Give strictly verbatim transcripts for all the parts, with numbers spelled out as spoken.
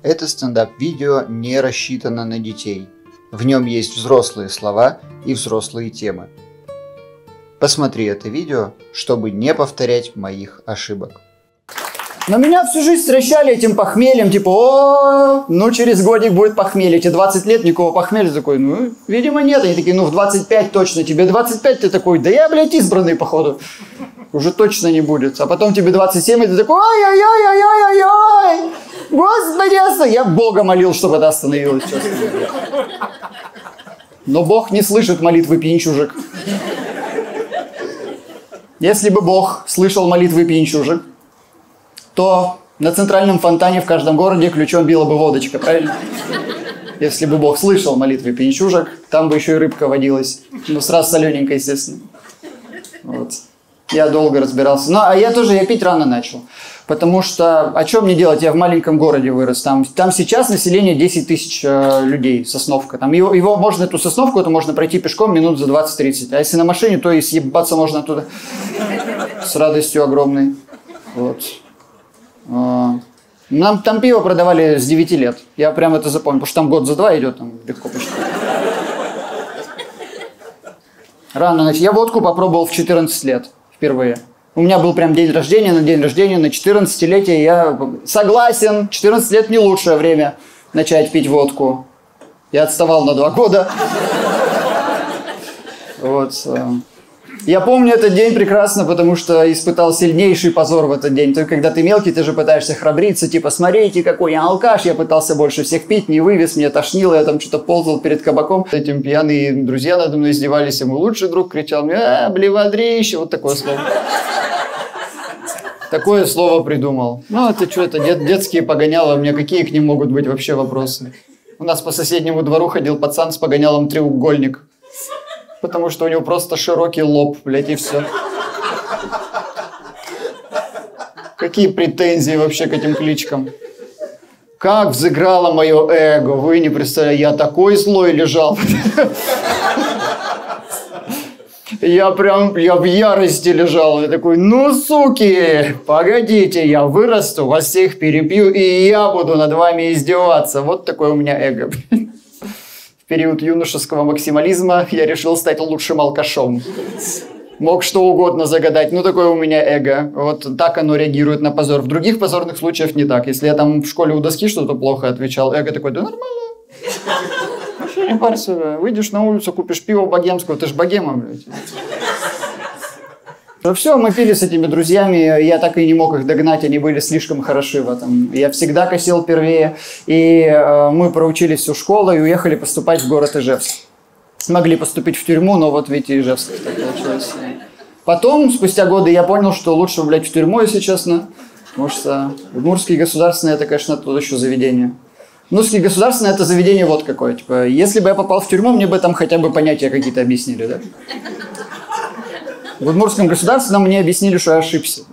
Это стендап-видео не рассчитано на детей. В нем есть взрослые слова и взрослые темы. Посмотри это видео, чтобы не повторять моих ошибок. Но меня всю жизнь стращали этим похмельем, типа, о, ну через годик будет похмелье, тебе двадцать лет, никакого похмелья, такой, ну, видимо, нет. Они такие, ну, в двадцать пять точно, тебе двадцать пять, ты такой, да я, блядь, избранный, походу, уже точно не будет. А потом тебе двадцать семь, и ты такой, ай-яй-яй-яй-яй-яй, господи, я Бога молил, чтобы это остановилось, честно. Но Бог не слышит молитвы пьянчужек. Если бы Бог слышал молитвы пьянчужек, то на центральном фонтане в каждом городе ключом била бы водочка, правильно? Если бы Бог слышал молитвы пьянчужек, там бы еще и рыбка водилась. Ну, сразу солененькая, естественно. Вот. Я долго разбирался. Ну, а я тоже, я пить рано начал. Потому что, а что мне делать? Я в маленьком городе вырос. Там, там сейчас население десять тысяч э, людей, Сосновка. Там его, его можно, эту Сосновку, это можно пройти пешком минут за двадцать-тридцать. А если на машине, то и съебаться можно оттуда с радостью огромной. Вот. Нам там пиво продавали с девяти лет. Я прям это запомнил, потому что там год за два идет, там легко почти. Рано начал. Я водку попробовал в четырнадцать лет впервые. У меня был прям день рождения, на день рождения, на четырнадцатилетие. Я согласен, четырнадцать лет не лучшее время начать пить водку. Я отставал на два года. Вот. Я помню этот день прекрасно, потому что испытал сильнейший позор в этот день. Только когда ты мелкий, ты же пытаешься храбриться, типа, смотрите, какой я алкаш, я пытался больше всех пить, не вывез, мне тошнило, я там что-то ползал перед кабаком. Этим пьяные друзья надо мной издевались, и мой лучший друг кричал мне, а, блевадрище, вот такое слово. Такое слово придумал. Ну, это что, это дет, детские погоняло, у меня какие к ним могут быть вообще вопросы? У нас по соседнему двору ходил пацан с погонялом треугольник. Потому что у него просто широкий лоб, блядь, и все. Какие претензии вообще к этим кличкам? Как взыграло мое эго, вы не представляете, я такой злой лежал. Я прям, я в ярости лежал, я такой, ну, суки, погодите, я вырасту, вас всех перепью, и я буду над вами издеваться. Вот такое у меня эго. В период юношеского максимализма я решил стать лучшим алкашом. Мог что угодно загадать, ну такое у меня эго. Вот так оно реагирует на позор. В других позорных случаях не так. Если я там в школе у доски что-то плохо отвечал, эго такой, да нормально. Вообще не парься, выйдешь на улицу, купишь пиво богемского, ты ж богема, блядь. Ну все, мы пили с этими друзьями, я так и не мог их догнать, они были слишком хороши в этом. Я всегда косил первее, и э, мы проучились всю школу и уехали поступать в город Ижевск. Могли поступить в тюрьму, но вот видите, Ижевск так получилось. Потом, спустя годы, я понял, что лучше, блядь, в тюрьму, если честно, потому что Удмуртский государственный, это, конечно, тут еще заведение. Удмуртский государственный, это заведение вот какое, типа, если бы я попал в тюрьму, мне бы там хотя бы понятия какие-то объяснили, да? В Удмуртском государственном мне объяснили, что я ошибся.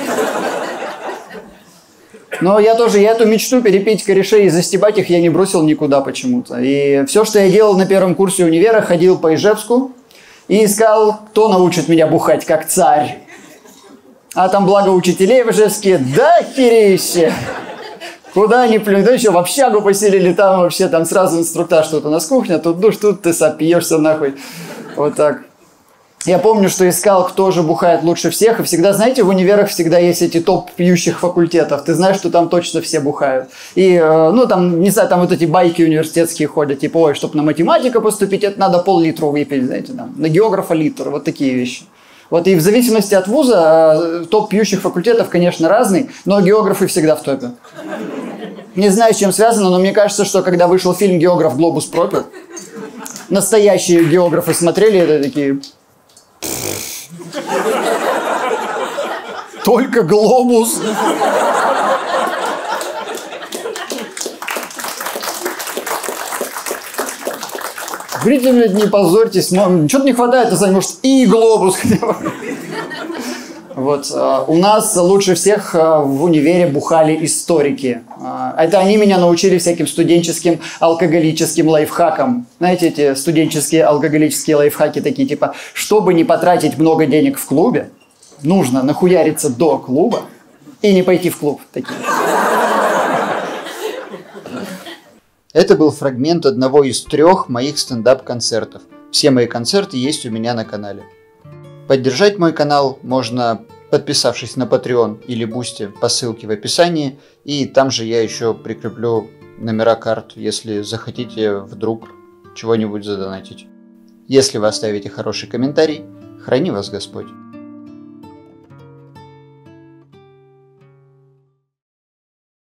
Но я тоже, я эту мечту перепить корешей и застебать их я не бросил никуда почему-то. И все, что я делал на первом курсе универа, ходил по Ижевску и искал, кто научит меня бухать как царь. А там, благо, учителей в Ижевске, да херище! Куда ни плюнь, да еще в общагу поселили, там вообще там сразу инструктаж, тут у нас кухня, тут душ, тут ты сопьешься нахуй. Вот так. Я помню, что искал, кто же бухает лучше всех, и всегда, знаете, в универах всегда есть эти топ пьющих факультетов, ты знаешь, что там точно все бухают. И, э, ну, там, не знаю, там вот эти байки университетские ходят, типа, ой, чтобы на математика поступить, это надо пол-литра выпить, знаете, там, на географа литр, вот такие вещи. Вот и в зависимости от вуза, топ пьющих факультетов, конечно, разный, но географы всегда в топе. Не знаю, с чем связано, но мне кажется, что когда вышел фильм «Географ Глобус пропил», настоящие географы смотрели это такие... Только глобус. Говорите, блядь, не позорьтесь. Что-то не хватает, а может и глобус. Вот. У нас лучше всех в универе бухали историки. Это они меня научили всяким студенческим алкоголическим лайфхакам. Знаете, эти студенческие алкоголические лайфхаки такие, типа, чтобы не потратить много денег в клубе, нужно нахуяриться до клуба и не пойти в клуб. Такие. Это был фрагмент одного из трех моих стендап-концертов. Все мои концерты есть у меня на канале. Поддержать мой канал можно, подписавшись на Patreon или Boosty по ссылке в описании. И там же я еще прикреплю номера карт, если захотите вдруг чего-нибудь задонатить. Если вы оставите хороший комментарий, храни вас Господь.